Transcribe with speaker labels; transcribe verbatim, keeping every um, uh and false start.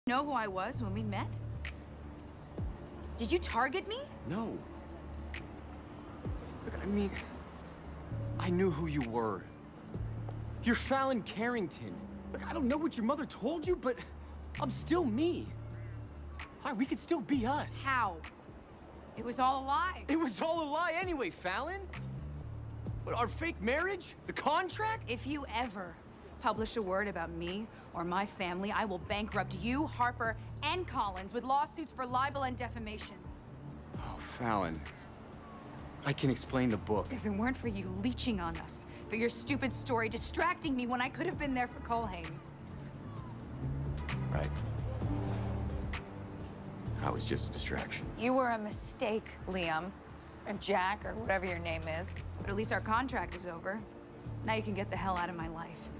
Speaker 1: Know who I was when we met? Did you target me?
Speaker 2: No. Look, I mean, I knew who you were. You're Fallon Carrington. Look, I don't know what your mother told you, but I'm still me. All right, we could still be us.
Speaker 1: How? It was all a lie.
Speaker 2: It was all a lie anyway, Fallon. What, our fake marriage? The contract?
Speaker 1: If you ever publish a word about me or my family, I will bankrupt you, Harper, and Collins with lawsuits for libel and defamation.
Speaker 2: Oh, Fallon. I can explain the book.
Speaker 1: If it weren't for you leeching on us, for your stupid story distracting me when I could have been there for Colhane.
Speaker 2: Right. I was just a distraction.
Speaker 3: You were a mistake, Liam. Or Jack, or whatever your name is.
Speaker 1: But at least our contract is over. Now you can get the hell out of my life.